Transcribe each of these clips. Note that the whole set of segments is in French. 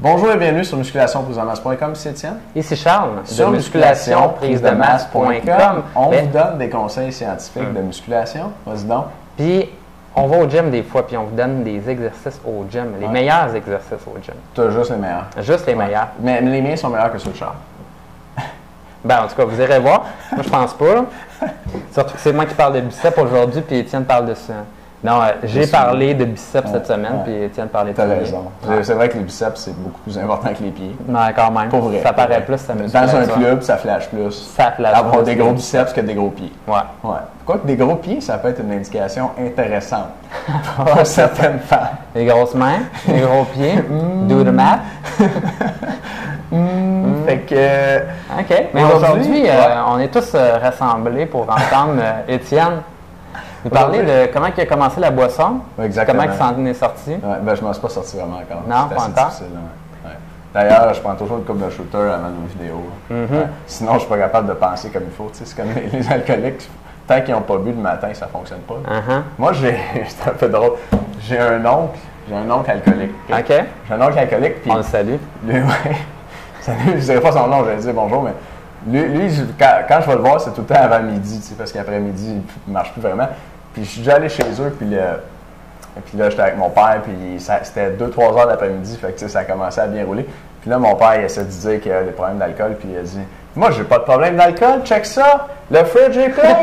Bonjour et bienvenue sur musculationprisemasse.com, c'est Étienne. Ici Charles, Sur musculationprisemasse.com, on vous donne des conseils scientifiques de musculation. Vas-y donc. Puis, on va au gym des fois, puis on vous donne des exercices au gym, les meilleurs exercices au gym. Tu as juste les meilleurs. Juste les meilleurs. Mais les miens sont meilleurs que ceux de Charles. Ben, en tout cas, vous irez voir. Moi, je pense pas. Là. Surtout que c'est moi qui parle de biceps aujourd'hui, puis Étienne parle de ça. Non, j'ai parlé de biceps cette semaine, puis Étienne parlait de pieds. T'as raison. C'est vrai que les biceps, c'est beaucoup plus important que les pieds. Non, quand même. Pour vrai. Ça paraît plus, ça me Dans un club, ça flash plus. Ça flash avoir des gros biceps que des gros pieds. Ouais. Pourquoi que des gros pieds, ça peut être une indication intéressante pour certaines femmes. Les grosses mains, les gros pieds, do the math. Fait que. OK. Mais aujourd'hui, on est tous rassemblés pour entendre Étienne nous parler de comment il a commencé la boisson. Exactement. Comment il s'en est sorti. Ouais, ben, je ne m'en suis pas sorti vraiment encore. Non, pas encore. D'ailleurs, je prends toujours une coupe de shooter avant nos vidéos. Sinon, je ne suis pas capable de penser comme il faut. Tu sais, c'est comme les alcooliques. Tant qu'ils n'ont pas bu le matin, ça ne fonctionne pas. Moi, c'est un peu drôle. J'ai un oncle alcoolique. OK. J'ai un oncle alcoolique. Puis on le salue. Lui, salut, je ne dirais pas son nom, je vais dire bonjour, mais lui quand je vais le voir, c'est tout le temps avant midi, tu sais, parce qu'après-midi, il ne marche plus vraiment. Puis je suis déjà allé chez eux, puis là, j'étais avec mon père, puis c'était 2-3 heures d'après-midi, fait que ça a commencé à bien rouler. Puis là, mon père, il essaie de dire qu'il a des problèmes d'alcool, puis il a dit « Moi, j'ai pas de problème d'alcool, check ça! Le fridge est plein! »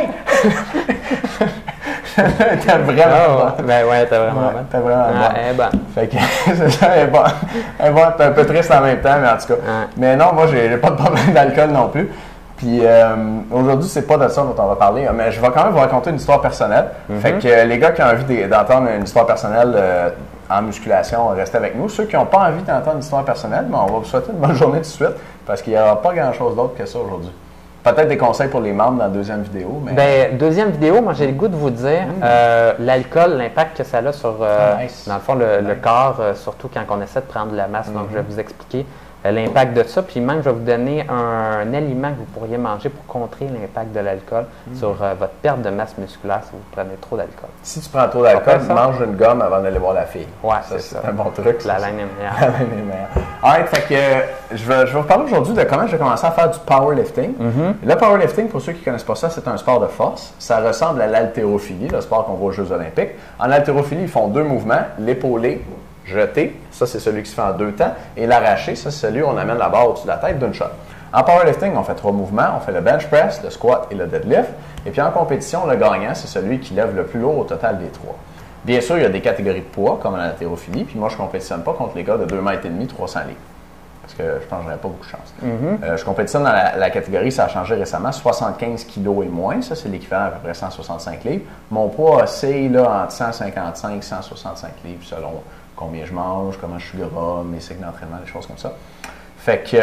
T'es vraiment bon. Ben ouais, t'es vraiment bon. T'es vraiment bon. Elle est bonne. Fait que c'est ça, elle est bonne. T'es un peu triste en même temps, mais en tout cas. Mais non, moi, j'ai pas de problème d'alcool non plus. Puis aujourd'hui, c'est pas de ça dont on va parler, mais je vais quand même vous raconter une histoire personnelle. Fait que les gars qui ont envie d'entendre une histoire personnelle en musculation, restez avec nous. Ceux qui n'ont pas envie d'entendre une histoire personnelle, on va vous souhaiter une bonne journée tout de suite, parce qu'il n'y aura pas grand-chose d'autre que ça aujourd'hui. Peut-être des conseils pour les membres dans la deuxième vidéo. Mais... Bien, deuxième vidéo, moi j'ai le goût de vous dire l'alcool, l'impact que ça a sur, dans le fond, le corps, surtout quand on essaie de prendre de la masse. Donc, je vais vous expliquer l'impact de ça. Puis même, je vais vous donner un aliment que vous pourriez manger pour contrer l'impact de l'alcool sur votre perte de masse musculaire si vous prenez trop d'alcool. Si tu prends trop d'alcool, mange une gomme avant d'aller voir la fille. Oui, c'est ça. C'est un bon truc. La laine est meilleure. La laine est meilleure. Alright, fait que je vais vous parler aujourd'hui de comment j'ai commencé à faire du powerlifting. Le powerlifting, pour ceux qui ne connaissent pas ça, c'est un sport de force. Ça ressemble à l'haltérophilie, le sport qu'on voit aux Jeux olympiques. En haltérophilie, ils font deux mouvements, l'épaulé, jeté, ça c'est celui qui se fait en 2 temps, et l'arraché, ça c'est celui où on amène la barre au-dessus de la tête d'une shot. En powerlifting, on fait 3 mouvements, on fait le bench press, le squat et le deadlift. Et puis en compétition, le gagnant, c'est celui qui lève le plus lourd au total des 3. Bien sûr, il y a des catégories de poids, comme en haltérophilie, puis moi je ne compétitionne pas contre les gars de 2,5 mètres, 300 livres. Parce que je pense que j'aurais pas beaucoup de chance. Je compétitionne dans la catégorie, ça a changé récemment, 75 kg et moins, ça c'est l'équivalent à peu près 165 livres. Mon poids oscille là, entre 155 et 165 livres selon combien je mange, comment je suis gras, mes cycles d'entraînement, des choses comme ça. Fait que,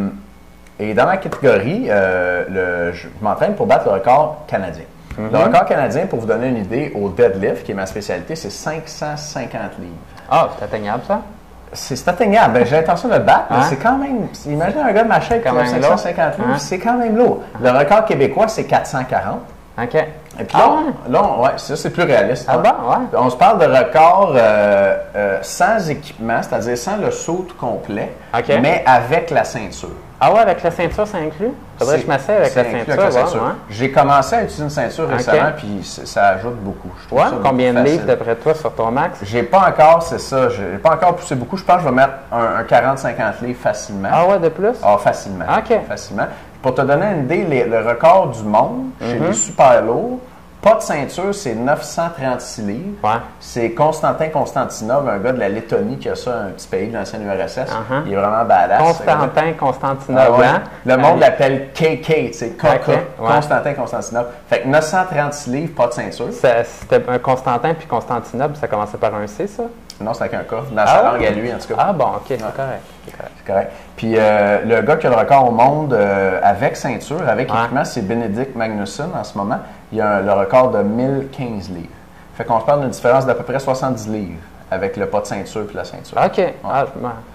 et dans ma catégorie, je m'entraîne pour battre le record canadien. Le record canadien, pour vous donner une idée, au deadlift, qui est ma spécialité, c'est 550 livres. Ah, c'est atteignable ça? C'est atteignable. Ben, j'ai l'intention de le battre, mais c'est quand même... Imagine un gars de ma shape qui a 550 livres, c'est quand même lourd. Le record québécois, c'est 440. OK. Et puis là, ça c'est plus réaliste. Ah bon? Ouais. On se parle de record sans équipement, c'est-à-dire sans le saut complet, mais avec la ceinture. Ah ouais, avec la ceinture, c'est inclus? Faudrait que je m'asseye avec la ceinture. Ouais. J'ai commencé à utiliser une ceinture récemment, puis ça ajoute beaucoup. Combien de livres d'après toi sur ton max? J'ai pas encore, c'est ça, j'ai pas encore poussé beaucoup. Je pense que je vais mettre un 40-50 livres facilement. Ah ouais, de plus? Ah, facilement. OK. Facilement. Pour te donner une idée, le record du monde chez les super lourds, pas de ceinture, c'est 936 livres. Ouais. C'est Konstantin Konstantinov, un gars de la Lettonie qui a ça, un petit pays de l'ancienne URSS. Il est vraiment badass. Konstantin Konstantinov. Le monde l'appelle KK, c'est KK. Konstantin Konstantinov. Fait que 936 livres, pas de ceinture. C'était un Constantin puis Constantinople, ça commençait par un C, ça? Non, c'est avec un K. Dans sa langue à lui, en tout cas. Ah bon, OK, c'est correct. C'est correct. Puis le gars qui a le record au monde avec ceinture, avec équipement, c'est Benedict Magnusson en ce moment. Il a le record de 1015 livres. Fait qu'on se parle d'une différence d'à peu près 70 livres avec le pas de ceinture puis la ceinture. OK.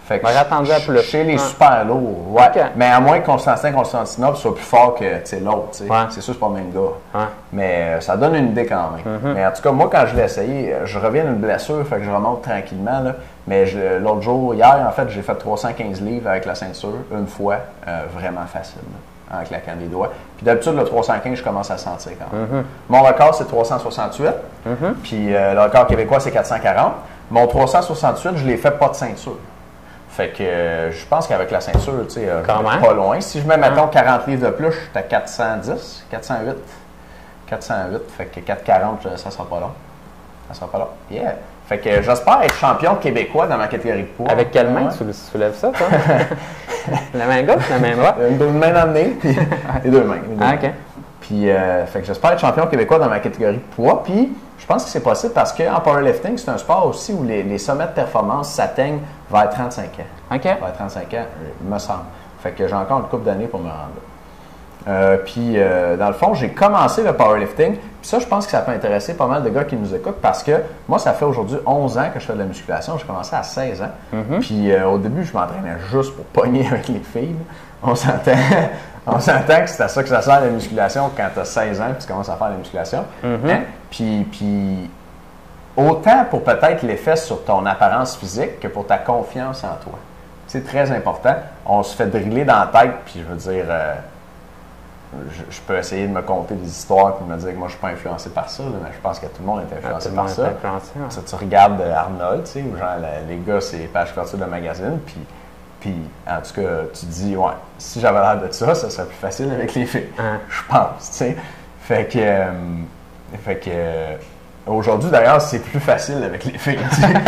Fait que attendu à plus. Chez les super lourds, ouais. Okay. Mais à moins que Constantinople soit plus fort que l'autre. C'est sûr, c'est pas le même gars. Mais ça donne une idée quand même. Mais en tout cas, moi, quand je l'ai essayé, je reviens d'une blessure, fait que je remonte tranquillement. Là. Mais l'autre jour, hier, en fait, j'ai fait 315 livres avec la ceinture, une fois, vraiment facile, là, en claquant des doigts. Puis d'habitude, le 315, je commence à sentir quand même. Mon record, c'est 368. Puis le record québécois, c'est 440. Mon 368, je l'ai fait pas de ceinture. Fait que je pense qu'avec la ceinture, tu sais, pas loin. Si je mets, mettons, 40 livres de plus, je suis à 410, 408. 408, fait que 440, ça sera pas long. Ça sera pas long. Yeah! Fait que j'espère être champion québécois dans ma catégorie de poids. Avec quelle main tu soulèves ça, toi? La main gauche ou la main droite? Une main dans le nez, puis les deux mains. OK. Puis, fait que j'espère être champion québécois dans ma catégorie de poids. Puis, je pense que c'est possible parce qu'en powerlifting, c'est un sport aussi où les sommets de performance s'atteignent vers 35 ans. OK. Vers 35 ans, me semble. Fait que j'ai encore une couple d'années pour me rendre là. Puis, dans le fond, j'ai commencé le powerlifting. Puis ça, je pense que ça peut intéresser pas mal de gars qui nous écoutent parce que moi, ça fait aujourd'hui 11 ans que je fais de la musculation. J'ai commencé à 16 ans. Puis, au début, je m'entraînais juste pour pogner avec les filles. On s'entend que c'est à ça que ça sert la musculation quand tu as 16 ans et tu commences à faire la musculation. Hein? Puis, autant pour peut-être l'effet sur ton apparence physique que pour ta confiance en toi. C'est très important. On se fait driller dans la tête, puis je veux dire, je peux essayer de me conter des histoires et de me dire que moi, je ne suis pas influencé par ça, là, mais je pense que tout le monde est influencé par ça. Tu regardes Arnold, tu sais, où genre, les gars, c'est page couverture de magazine, puis, en tout cas, tu te dis, ouais, si j'avais l'air de ça serait plus facile avec les filles. Je pense, tu sais. Fait que aujourd'hui, d'ailleurs, c'est plus facile avec les filles.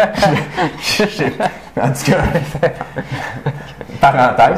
En tout cas, parenthèse.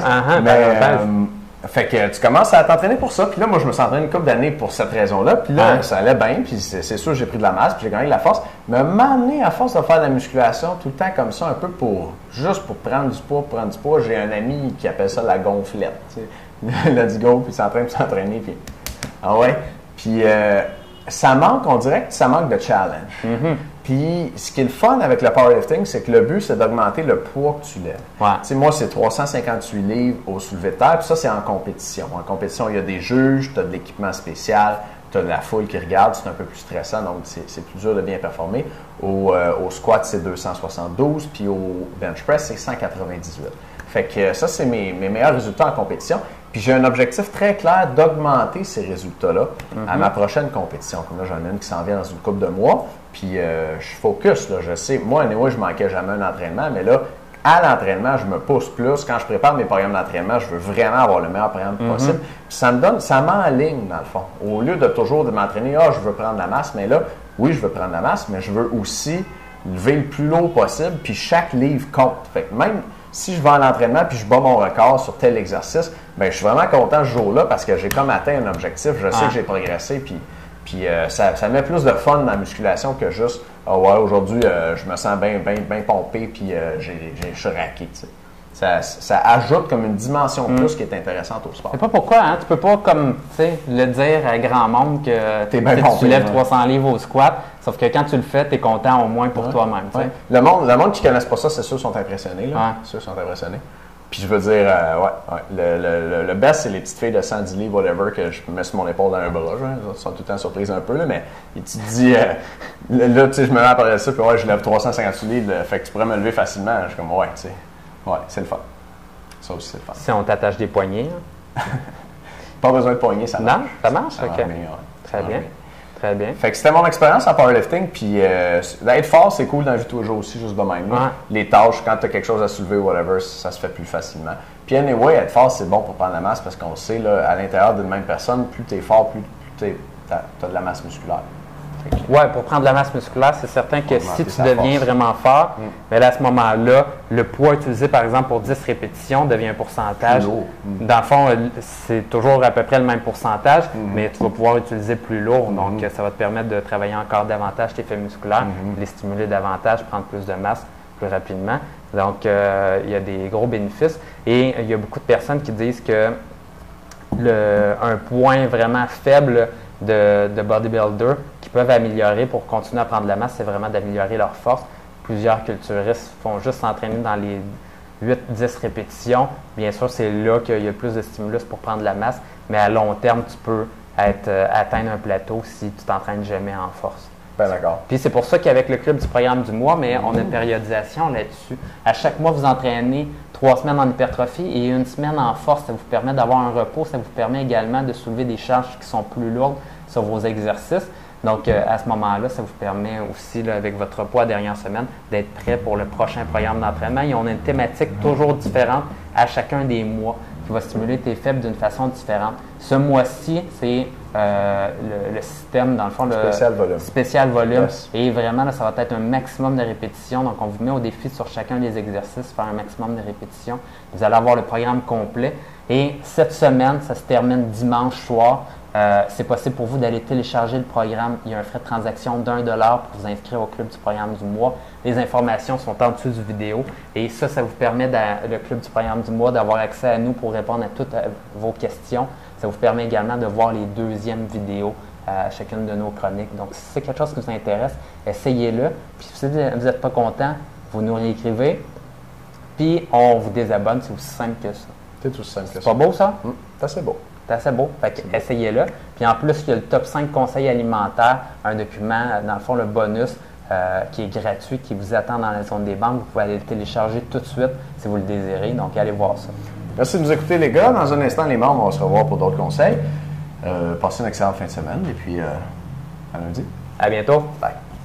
Fait que tu commences à t'entraîner pour ça. Puis là, moi, je me suis entraîné une couple d'années pour cette raison-là. Puis là, ça allait bien. Puis c'est sûr, j'ai pris de la masse. Puis j'ai gagné de la force. Mais m'amener à force de faire de la musculation tout le temps comme ça, un peu juste pour prendre du poids, j'ai un ami qui appelle ça la gonflette. Tu sais. Let's go. Puis il s'entraîne pour s'entraîner. Puis, ah ouais. Puis ça manque, on dirait que ça manque de challenge. Puis, ce qui est le fun avec le powerlifting, c'est que le but, c'est d'augmenter le poids que tu lèves. Tu sais, moi, c'est 358 livres au soulevé de terre, puis ça, c'est en compétition. En compétition, il y a des juges, tu as de l'équipement spécial, tu as de la foule qui regarde, c'est un peu plus stressant, donc c'est plus dur de bien performer. Au squat, c'est 272, puis au bench press, c'est 198. Fait que ça, c'est mes meilleurs résultats en compétition. Puis j'ai un objectif très clair d'augmenter ces résultats-là à ma prochaine compétition. Comme là, j'en ai une qui s'en vient dans une couple de mois. Puis je suis focus, là, je sais. Moi, anyway, je manquais jamais un entraînement, mais là, à l'entraînement, je me pousse plus. Quand je prépare mes programmes d'entraînement, je veux vraiment avoir le meilleur programme possible. Puis ça m'enligne, dans le fond. Au lieu de toujours de m'entraîner, je veux prendre la masse, mais là, oui, je veux prendre la masse, mais je veux aussi lever le plus lourd possible, puis chaque livre compte. Fait que même si je vais à l'entraînement puis je bats mon record sur tel exercice, bien, je suis vraiment content ce jour-là parce que j'ai comme atteint un objectif. Je sais que j'ai progressé, puis ça met plus de fun dans la musculation que juste « Ah ouais, aujourd'hui, je me sens bien pompé puis je suis raqué. » Ça ajoute comme une dimension plus qui est intéressante au sport. Je sais pas pourquoi, hein? Tu peux pas comme le dire à grand monde que tu lèves 300 livres au squat, sauf que quand tu le fais, tu es content au moins pour toi-même. Le monde qui ne connaisse pas ça, c'est sûr, sont impressionnés. Là. C'est sûr, sont impressionnés. Puis je veux dire, le best, c'est les petites filles de 110 livres, whatever, que je mets sur mon épaule dans un bras. Elles sont tout le temps surprises un peu, là, mais tu te dis, là, tu sais, je me mets après ça, puis je lève 358 livres, fait que tu pourrais me lever facilement. Je suis comme, tu sais. Ouais, c'est le fun. Ça aussi, c'est le fun. Si on t'attache des poignets. Pas besoin de poignets, ça marche. Non, ça marche? OK. Très bien. Très bien. Fait que c'était mon expérience en powerlifting. Puis être fort, c'est cool dans la vie de tous les jours aussi, juste de même. Les tâches, quand tu as quelque chose à soulever ou whatever, ça se fait plus facilement. Puis anyway, être fort, c'est bon pour prendre la masse parce qu'on sait, là, à l'intérieur d'une même personne, plus tu es fort, plus tu as de la masse musculaire. Oui, pour prendre de la masse musculaire, c'est certain que si tu deviens vraiment fort, mais là, à ce moment-là, le poids utilisé, par exemple, pour 10 répétitions devient un pourcentage. Dans le fond, c'est toujours à peu près le même pourcentage, mais tu vas pouvoir utiliser plus lourd. Donc, ça va te permettre de travailler encore davantage tes faits musculaires, les stimuler davantage, prendre plus de masse plus rapidement. Donc, il y a des gros bénéfices. Et il y a beaucoup de personnes qui disent que un point vraiment faible de bodybuilder qui peuvent améliorer pour continuer à prendre de la masse, c'est vraiment d'améliorer leur force. Plusieurs culturistes font juste s'entraîner 8-10 répétitions. Bien sûr, c'est là qu'il y a le plus de stimulus pour prendre de la masse, mais à long terme, tu peux atteindre un plateau si tu t'entraînes jamais en force. Ben d'accord. Puis c'est pour ça qu'avec le club du programme du mois, mais on a une périodisation là-dessus. À chaque mois, vous entraînez 3 semaines en hypertrophie et 1 semaine en force. Ça vous permet d'avoir un repos. Ça vous permet également de soulever des charges qui sont plus lourdes sur vos exercices. Donc, à ce moment-là, ça vous permet aussi, là, avec votre repos à dernière semaine, d'être prêt pour le prochain programme d'entraînement. Et on a une thématique toujours différente à chacun des mois qui va stimuler tes faibles d'une façon différente. Ce mois-ci, c'est le système, dans le fond, le spécial volume. Yes. Et vraiment, là, ça va être un maximum de répétitions. Donc, on vous met au défi sur chacun des exercices, faire un maximum de répétitions. Vous allez avoir le programme complet. Et cette semaine, ça se termine dimanche soir. C'est possible pour vous d'aller télécharger le programme. Il y a un frais de transaction d'$1 pour vous inscrire au club du programme du mois. Les informations sont en dessous du vidéo. Et ça vous permet, le club du programme du mois, d'avoir accès à nous pour répondre à toutes vos questions. Ça vous permet également de voir les deuxièmes vidéos à chacune de nos chroniques. Donc, si c'est quelque chose qui vous intéresse, essayez-le. Puis, si vous n'êtes pas content, vous nous réécrivez. Puis, on vous désabonne. C'est aussi simple que ça. C'est aussi simple que ça. C'est pas beau, ça? C'est assez beau. C'est assez beau. Fait que essayez-le. Puis en plus, il y a le top 5 conseils alimentaires, un document, dans le fond, le bonus, qui est gratuit, qui vous attend dans la zone des banques. Vous pouvez aller le télécharger tout de suite si vous le désirez. Donc, allez voir ça. Merci de nous écouter, les gars. Dans un instant, les membres, on va se revoir pour d'autres conseils. Passez une excellente fin de semaine et puis à lundi. À bientôt. Bye.